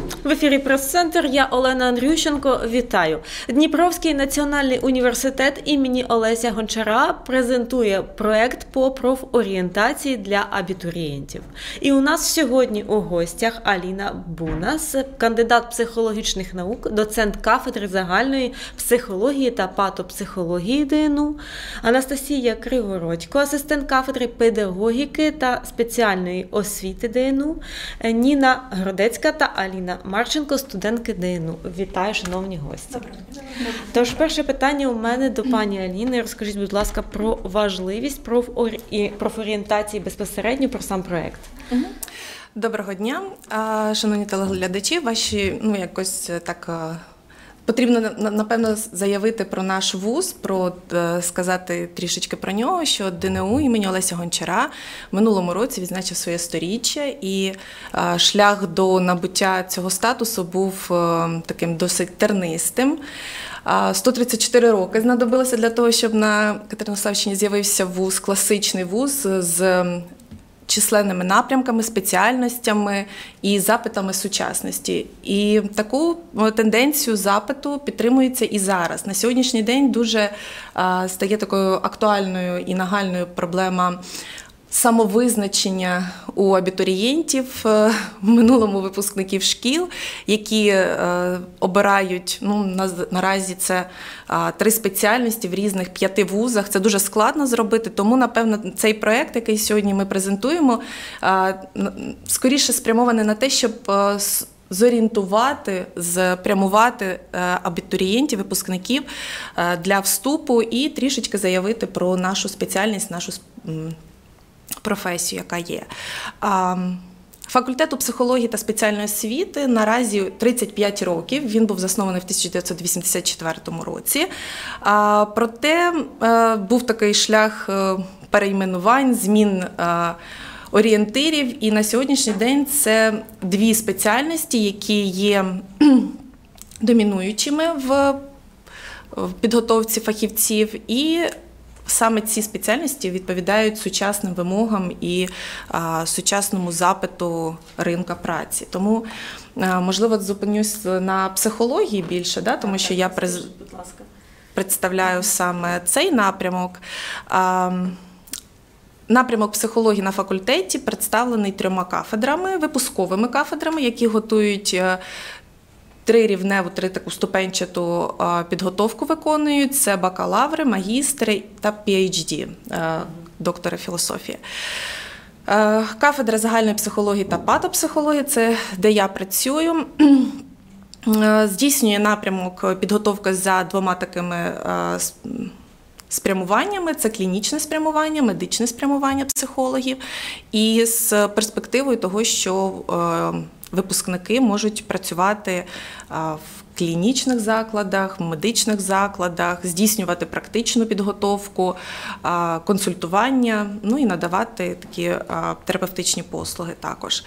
В ефірі Прес-центр, я Олена Андрющенко, вітаю. Дніпровський національний університет імені Олеся Гончара презентує проект по профорієнтації для абітурієнтів. І у нас сьогодні у гостях Аліна Бунас, кандидат психологічних наук, доцент кафедри загальної психології та патопсихології ДНУ, Анастасія Кригородько, асистент кафедри педагогіки та спеціальної освіти ДНУ, Ніна Гродецька та Аліна Марченко, студентки ДНУ. Вітаю, шановні гості. Тож, перше питання у мене до пані Аліни. Розкажіть, будь ласка, про важливість профорієнтації безпосередньо про сам проєкт. Доброго дня, шановні телеглядачі. Якось так потрібно, напевно, заявити про наш вуз, сказати трішечки про нього, що ДНУ імені Олеся Гончара в минулому році відзначив своє 100-річчя, і шлях до набуття цього статусу був таким досить тернистим. 134 роки знадобилося для того, щоб на Катеринославщині з'явився вуз, класичний вуз з численними напрямками, спеціальностями і запитами сучасності. І таку тенденцію запиту підтримується і зараз. На сьогоднішній день дуже стає такою актуальною і нагальною проблема самовизначення у абітурієнтів, в минулому випускників шкіл, які обирають, наразі це 3 спеціальності в різних 5 вузах. Це дуже складно зробити, тому, напевно, цей проєкт, який сьогодні ми презентуємо, скоріше спрямований на те, щоб зорієнтувати, спрямувати абітурієнтів, випускників для вступу і трішечки заявити про нашу спеціальність, нашу професію, яка є. Факультету психології та спеціальної освіти наразі 35 років, він був заснований в 1984 році. Проте був такий шлях перейменувань, змін орієнтирів, і на сьогоднішній день це 2 спеціальності, які є домінуючими в підготовці фахівців, і саме ці спеціальності відповідають сучасним вимогам і сучасному запиту ринку праці. Тому, можливо, зупинюсь на психології більше, тому що я представляю саме цей напрямок. Напрямок психології на факультеті представлений 3 кафедрами, випусковими кафедрами, які готують 3-рівневу, 3 таку ступенчату підготовку виконують. Це бакалаври, магістри та PhD, доктори філософії. Кафедра загальної психології та патопсихології – це де я працюю. Здійснює напрямок підготовка за 2 такими спрямуваннями. Це клінічне спрямування, медичне спрямування психологів. І з перспективою того, що випускники можуть працювати в клінічних закладах, в медичних закладах, здійснювати практичну підготовку, консультування, і надавати такі терапевтичні послуги також.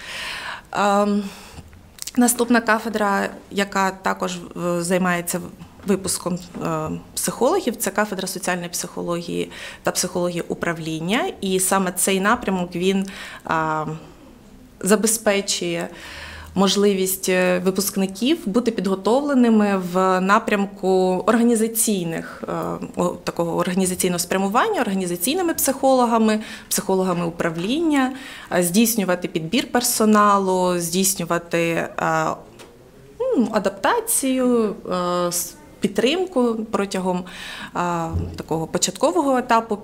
Наступна кафедра, яка також займається випуском психологів, це кафедра соціальної психології та психології управління. І саме цей напрямок, він забезпечує можливість випускників бути підготовленими в напрямку такого організаційного спрямування, організаційними психологами, психологами управління, здійснювати підбір персоналу, здійснювати адаптацію, підтримку протягом такого початкового етапу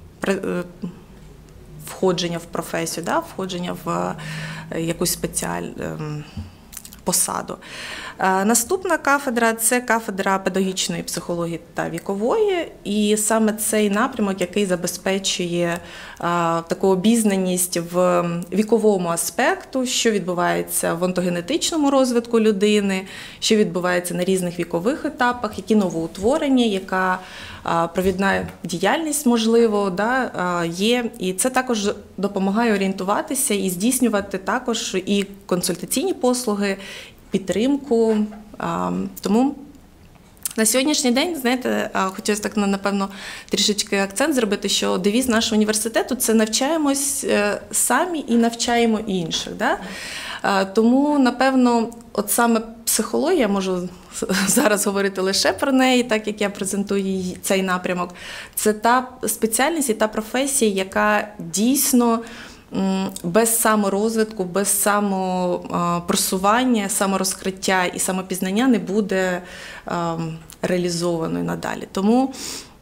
входження в професію, входження в якусь спеціальну посаду. Наступна кафедра – це кафедра педагогічної психології та вікової, і саме цей напрямок, який забезпечує таку обізнаність в віковому аспекту, що відбувається в онтогенетичному розвитку людини, що відбувається на різних вікових етапах, які новоутворення, яка провідна діяльність, можливо, є. І це також допомагає орієнтуватися і здійснювати також і консультаційні послуги, підтримку. Тому на сьогоднішній день, знаєте, хотілося так, напевно, трішечки акцент зробити, що девіз нашого університету – це навчаємось самі і навчаємо інших. Тому, напевно, от саме психологія, можу зараз говорити лише про неї, так як я презентую цей напрямок, це та спеціальність і та професія, яка дійсно без саморозвитку, без самопросування, саморозкриття і самопізнання не буде реалізованою надалі. Тому,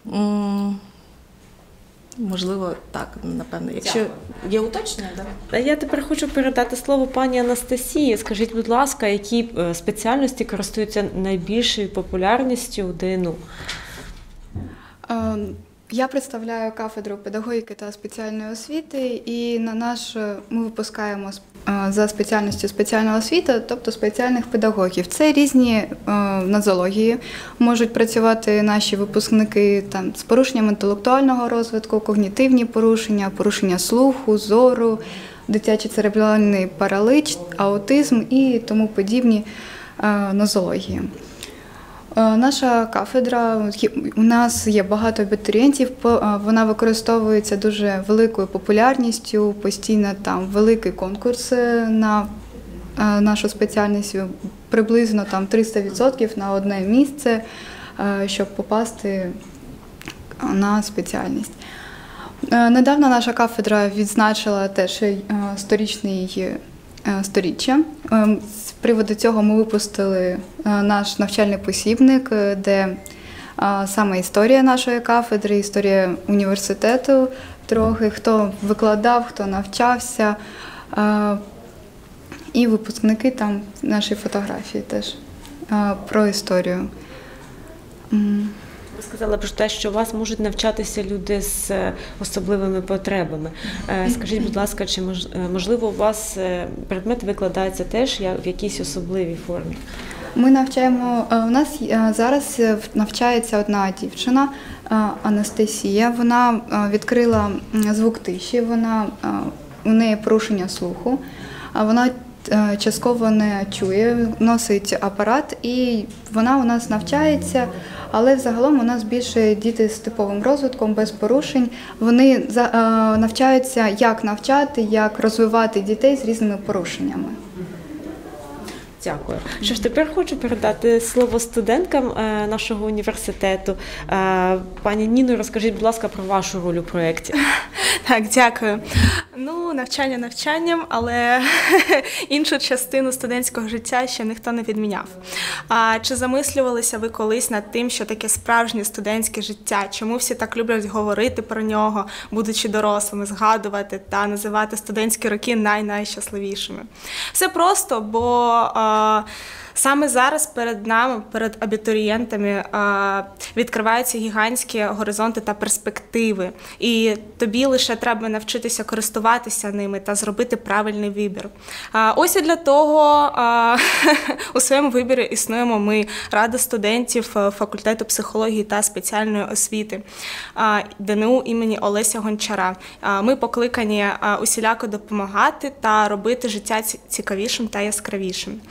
можливо, так, напевно. Якщо є уточнення, так? Я тепер хочу передати слово пані Анастасії. Скажіть, будь ласка, які спеціальності користуються найбільшою популярністю у ДНУ? Я представляю кафедру педагогіки та спеціальної освіти, і ми випускаємо за спеціальністю спеціальна освіта, тобто спеціальних педагогів. Це різні нозології, можуть працювати наші випускники там, з порушенням інтелектуального розвитку, когнітивні порушення, порушення слуху, зору, дитячий церебральний параліч, аутизм і тому подібні нозології. Наша кафедра, у нас є багато абітурієнтів, вона використовується дуже великою популярністю, постійно там великий конкурс на нашу спеціальність, приблизно там 300% на одне місце, щоб попасти на спеціальність. Недавно наша кафедра відзначила теж сторіччя. З приводу цього ми випустили наш навчальний посібник, де саме історія нашої кафедри, історія університету, трохи хто викладав, хто навчався, і випускники там наші фотографії теж про історію. Ви сказали про те, що у вас можуть навчатися люди з особливими потребами. Скажіть, будь ласка, чи можливо у вас предмет викладається теж в якійсь особливій формі? Ми навчаємо, у нас зараз навчається одна дівчина, Анастасія. Вона відкрила звук тиші, у неї порушення слуху, вона частково не чує, носить апарат, і вона у нас навчається, але взагалом у нас більше діти з типовим розвитком, без порушень. Вони навчаються, як навчати, як розвивати дітей з різними порушеннями. Дякую. Що ж, тепер хочу передати слово студенткам нашого університету. Пані Ніно, розкажіть, будь ласка, про вашу роль у проєкті. Так, дякую. Навчання навчанням, але іншу частину студентського життя ще ніхто не відміняв. Чи замислювалися ви колись над тим, що таке справжнє студентське життя? Чому всі так люблять говорити про нього, будучи дорослими, згадувати та називати студентські роки найщасливішими? Все просто, бо саме зараз перед нами, перед абітурієнтами, відкриваються гігантські горизонти та перспективи. І тобі лише треба навчитися користуватися ними та зробити правильний вибір. Ось і для того у своєму виборі існуємо ми, Рада студентів факультету психології та спеціальної освіти ДНУ імені Олеся Гончара. Ми покликані усіляко допомагати та робити життя цікавішим та яскравішим.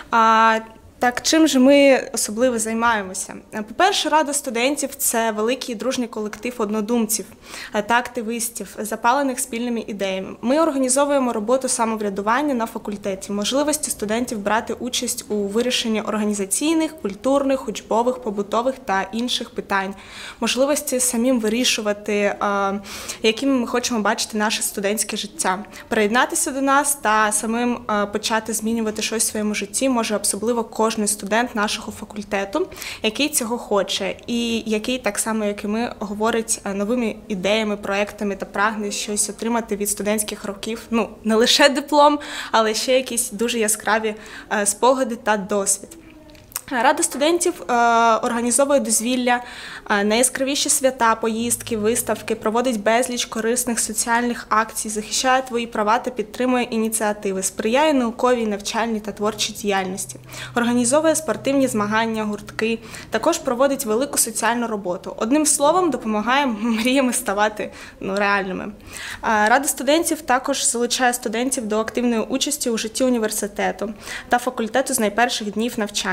Так, чим же ми особливо займаємося? По-перше, Рада студентів – це великий дружній колектив однодумців та активістів, запалених спільними ідеями. Ми організовуємо роботу самоврядування на факультеті, можливості студентів брати участь у вирішенні організаційних, культурних, учбових, побутових та інших питань, можливості самим вирішувати, якими ми хочемо бачити наше студентське життя. Приєднатися до нас та самим почати змінювати щось в своєму житті може особливо кожен студент нашого факультету, який цього хоче і який, так само як і ми, говорить новими ідеями, проектами та прагне щось отримати від студентських років. Не лише диплом, але ще якісь дуже яскраві спогади та досвід. Рада студентів організовує дозвілля, найяскравіші свята, поїздки, виставки, проводить безліч корисних соціальних акцій, захищає твої права та підтримує ініціативи, сприяє науковій, навчальній та творчій діяльності, організовує спортивні змагання, гуртки, також проводить велику соціальну роботу. Одним словом, допомагає мріями ставати реальними. Рада студентів також залучає студентів до активної участі у житті університету та факультету з найперших днів навчання. До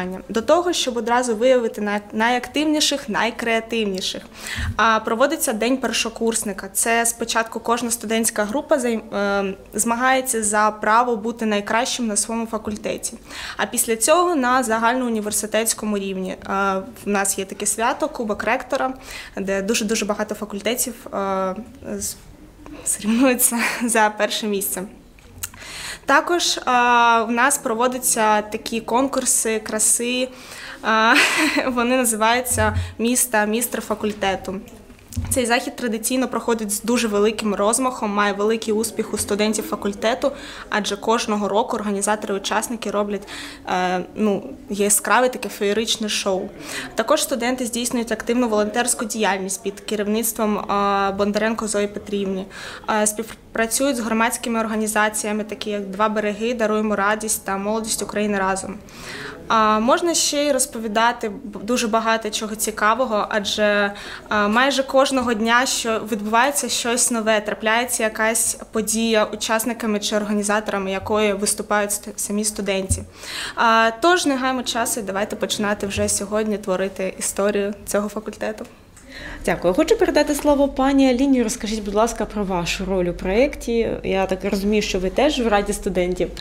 того, щоб одразу виявити найактивніших, найкреативніших. Проводиться День першокурсника. Це спочатку кожна студентська група змагається за право бути найкращим на своєму факультеті. А після цього на загальноуніверситетському рівні. У нас є таке свято, Кубок ректора, де дуже-дуже багато факультетів соревнуються за перше місце. Також у нас проводяться такі конкурси краси, вони називаються «Містер факультету». Цей захід традиційно проходить з дуже великим розмахом, має великий успіх у студентів факультету, адже кожного року організатори і учасники роблять яскраве таке феєричне шоу. Також студенти здійснюють активну волонтерську діяльність під керівництвом Бондаренко Зої Петрівни, співпрацюють з громадськими організаціями, такі як «Два береги», «Даруємо радість» та «Молодість України разом». Можна ще й розповідати дуже багато чого цікавого, адже майже кожного дня відбувається щось нове, трапляється якась подія, учасниками чи організаторами якої виступають самі студенти. Тож не гаймо часу і давайте починати вже сьогодні творити історію цього факультету. Дякую. Хочу передати слово пані Аліні. Розкажіть, будь ласка, про вашу роль у проєкті. Я так розумію, що ви теж в Раді студентів.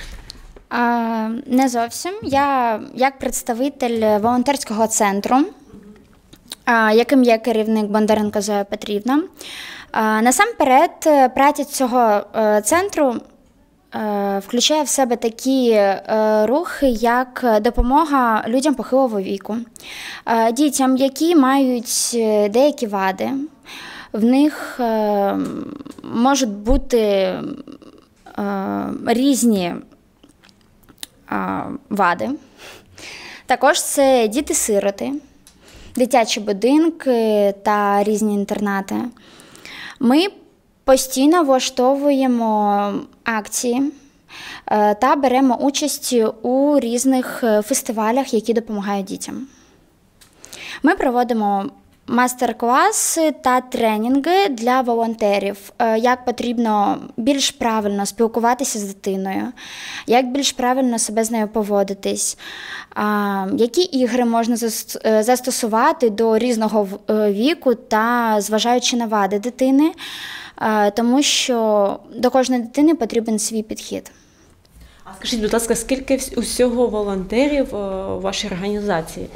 Не зовсім. Я як представитель волонтерського центру, яким є керівник Бондаренко Зоя Петрівна. Насамперед, праця цього центру включає в себе такі рухи, як допомога людям похилого віку, дітям, які мають деякі вади. В них можуть бути різні вади. Також це діти-сироти, дитячі будинки та різні інтернати. Ми постійно влаштовуємо акції та беремо участь у різних фестивалях, які допомагають дітям. Ми проводимо мастер-класи та тренінги для волонтерів, як потрібно більш правильно спілкуватися з дитиною, як більш правильно себе з нею поводитись, які ігри можна застосувати до різного віку та зважаючи на вади дитини, тому що до кожної дитини потрібен свій підхід. А скажіть, будь ласка, скільки усього волонтерів у вашій організації?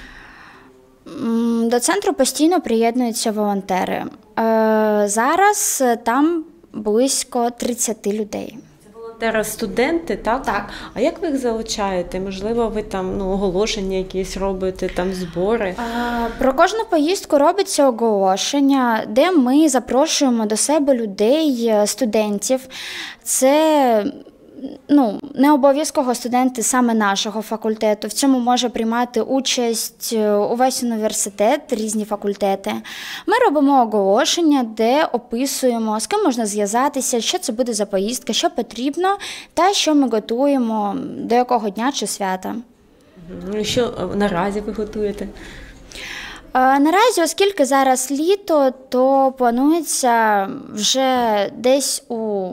До центру постійно приєднуються волонтери. Зараз там близько 30 людей. Це волонтери-студенти, так? Так. А як ви їх залучаєте? Можливо, ви там оголошення якісь робите, там збори? Про кожну поїздку робиться оголошення, де ми запрошуємо до себе людей, студентів. Це не обов'язково студенти саме нашого факультету. В цьому може приймати участь увесь університет, різні факультети. Ми робимо оголошення, де описуємо, з ким можна зв'язатися, що це буде за поїздка, що потрібно та що ми готуємо, до якого дня чи свята. Що наразі ви готуєте? Наразі, оскільки зараз літо, то планується вже десь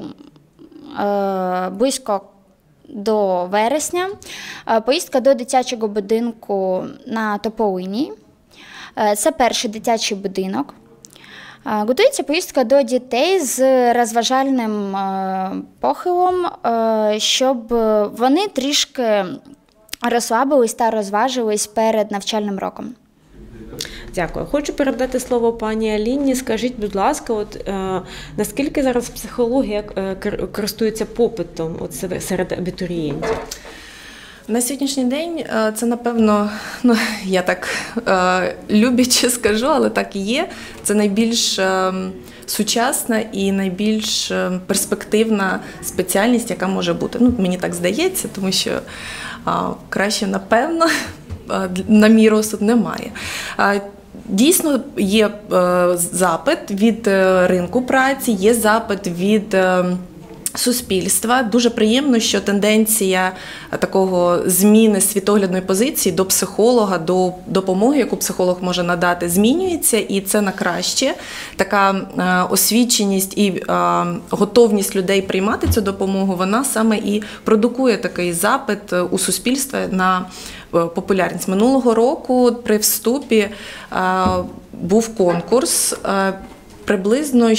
близько до вересня поїздка до дитячого будинку на Тополині. Це перший дитячий будинок. Готується поїздка до дітей з розважальним похилом, щоб вони трішки розслабились та розважились перед навчальним роком. Дякую. Хочу передати слово пані Аліні. Скажіть, будь ласка, наскільки зараз психологія користується попитом серед абітурієнтів? На сьогоднішній день це, напевно, я так любляче скажу, але так і є. Це найбільш сучасна і найбільш перспективна спеціальність, яка може бути. Мені так здається, тому що краще, напевно, на мій розсуд немає. Дійсно, є запит від ринку праці, є запит від суспільства. Дуже приємно, що тенденція такого зміни світоглядної позиції до психолога, до допомоги, яку психолог може надати, змінюється, і це на краще. Така освіченість і готовність людей приймати цю допомогу, вона саме і продукує такий запит у суспільстві на популярність. Минулого року при вступі був конкурс, приблизно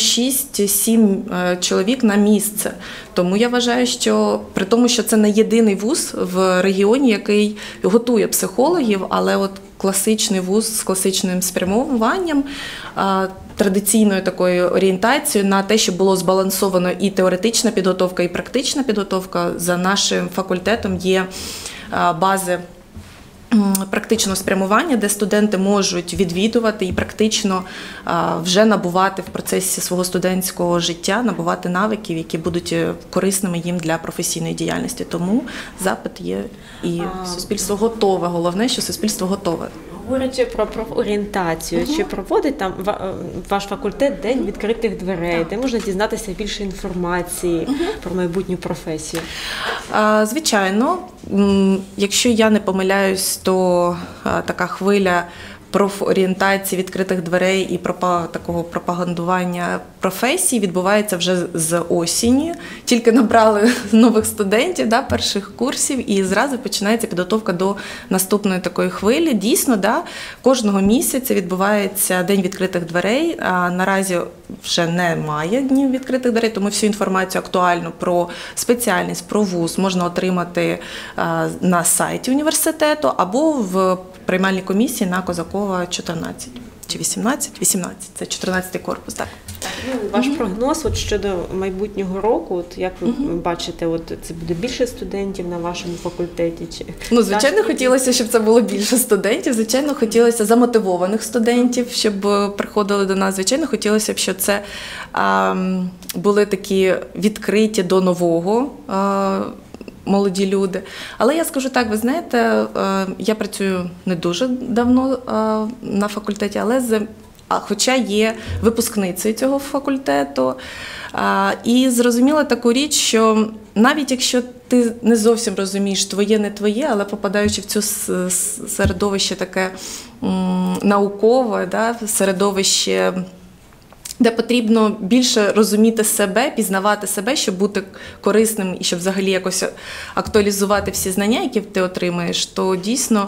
6-7 чоловік на місце. Тому я вважаю, що при тому, що це не єдиний вуз в регіоні, який готує психологів, але от класичний вуз з класичним спрямуванням, традиційною такою орієнтацією на те, щоб було збалансовано і теоретична підготовка, і практична підготовка. За нашим факультетом є бази практичного спрямування, де студенти можуть відвідувати і практично вже набувати в процесі свого студентського життя, набувати навиків, які будуть корисними їм для професійної діяльності. Тому запит є і суспільство готове. Головне, що суспільство готове. Говорячи про профорієнтацію, чи проводить там ваш факультет День відкритих дверей, де можна дізнатися більше інформації про майбутню професію? Звичайно. Якщо я не помиляюсь, то така хвиля профорієнтації, відкритих дверей і такого пропагандування професій відбувається вже з осені. Тільки набрали нових студентів, перших курсів, і зразу починається підготовка до наступної такої хвилі. Дійсно, кожного місяця відбувається День відкритих дверей. А наразі вже немає днів відкритих дверей, тому всю інформацію актуальну про спеціальність, про вуз можна отримати на сайті університету або в приймальній комісії на Козакова 14 чи 18? 18. Це 14-й корпус, так. Ваш прогноз щодо майбутнього року, як ви бачите, це буде більше студентів на вашому факультеті? Чи звичайно, хотілося, щоб це було більше студентів. Звичайно, хотілося замотивованих студентів, щоб приходили до нас. Звичайно, хотілося б, щоб це були такі відкриті до нового молоді люди. Але я скажу так, ви знаєте, я працюю не дуже давно на факультеті, хоча є випускницею цього факультету. І зрозуміла таку річ, що навіть якщо ти не зовсім розумієш, твоє, не твоє, але попадаючи в цю середовище таке наукове, середовище, де потрібно більше розуміти себе, пізнавати себе, щоб бути корисним і щоб взагалі якось актуалізувати всі знання, які ти отримаєш, то дійсно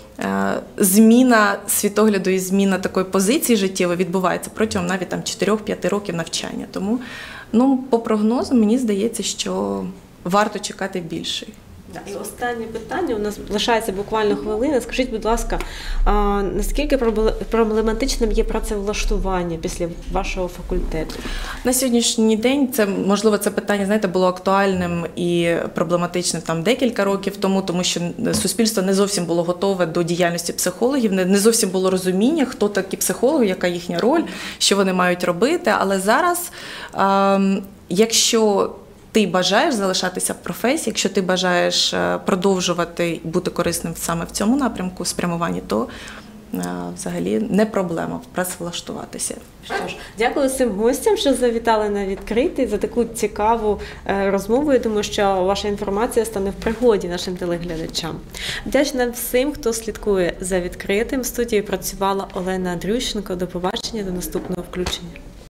зміна світогляду і зміна такої позиції життєвої відбувається протягом навіть 4-5 років навчання. Тому, по прогнозам, мені здається, що варто чекати більше. І останнє питання, у нас лишається буквально хвилина. Скажіть, будь ласка, наскільки проблематичним є працевлаштування після вашого факультету? На сьогоднішній день можливо, це питання, було актуальним і проблематичним декілька років тому що суспільство не зовсім було готове до діяльності психологів, не зовсім було розуміння, хто такі психологи, яка їхня роль, що вони мають робити. Але зараз, якщо ти бажаєш залишатися в професії, якщо ти бажаєш продовжувати бути корисним саме в цьому напрямку спрямуванні, то взагалі не проблема працевлаштуватися. Що ж, дякую всім гостям, що завітали на відкритий, за таку цікаву розмову. Я думаю, що ваша інформація стане в пригоді нашим телеглядачам. Вдячна всім, хто слідкує за відкритим. В студії працювала Олена Андрющенко. До побачення, до наступного включення.